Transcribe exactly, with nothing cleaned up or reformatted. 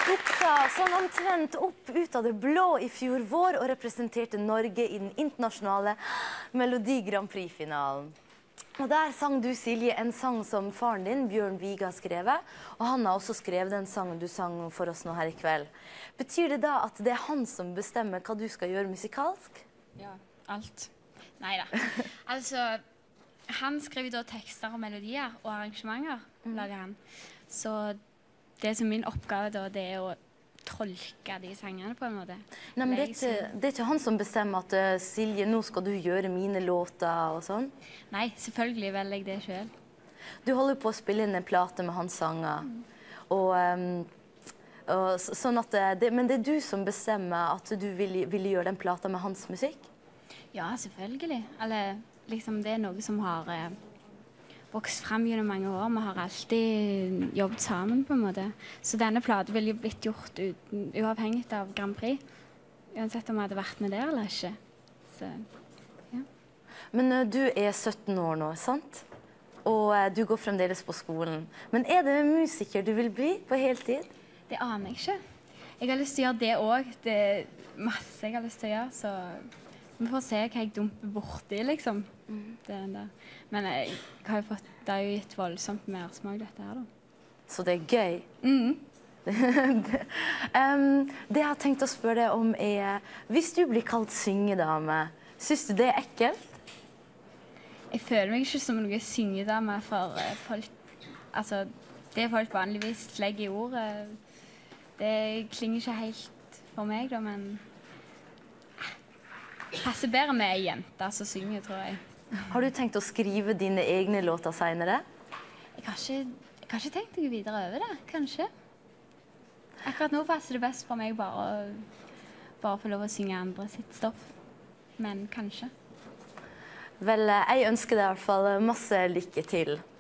Dukka sånn omtrent opp ut av det blå i fjor vår og representerte Norge i den internasjonale Melodi Grand Prix-finalen. Og der sang du, Silje, en sang som faren din, Bjørn Viga, har skrevet, og han har også skrevet den sangen du sang for oss nå her i kveld. Betyr det da at det er han som bestemmer hva du skal gjøre musikalsk? Ja, alt. Neida. Altså, han skriver da tekster og melodier og arrangementer, mm. lager han. Så det som min oppgave da, det er å tolke de sangene på en måte. Nei, men det er, ikke, det er ikke han som bestemmer at uh, Silje, nå skal du gjøre mine låter og sånn? Nei, selvfølgelig velger jeg det selv. Du holder på å spille inn en plate med hans sanger. Mm. Og, um, og så, sånn at det, men det er du som bestemmer at du vil, vil gjøre den plata med hans musikk? Ja, selvfølgelig. Eller liksom det er noe som har eh, vokst frem gjennom mange år. Vi har alltid jobbet sammen på en måte. Så denne platen ville jo blitt gjort uten, uavhengig av Grand Prix. Uansett om jeg hadde vært med der eller ikke. Så, ja. Men uh, du er sytten år nå, sant? Og uh, du går fremdeles på skolen. Men er det musiker du vil bli på heltid? Det aner jeg ikke. Jeg har lyst til å gjøre det også. Det er masse jeg har lyst til å gjøre, så vi får se hva jeg dumper borti, liksom. Mm. Det er den der. Men jeg har jo fått, det har jo gitt voldsomt mersmak, dette her, da. Så det er gøy? Mm. det, um, det jeg har tenkt å spørre deg om er, hvis du blir kalt syngedame, synes du det er ekkelt? Jeg føler meg ikke som noen syngedame for uh, folk, altså, det folk vanligvis legger i ord, uh, det klinger ikke helt for meg, da, men passer bedre med en jente som synger, tror jeg. Har du tenkt å skrive dine egne låter senere? Jeg har ikke, jeg har ikke tenkt å gå videre over det, kanskje. Akkurat nå passer det best for meg bare å bare få lov å synge andre sitt stoff. Men kanskje. Vel, jeg ønsker deg i hvert fall masse lykke til.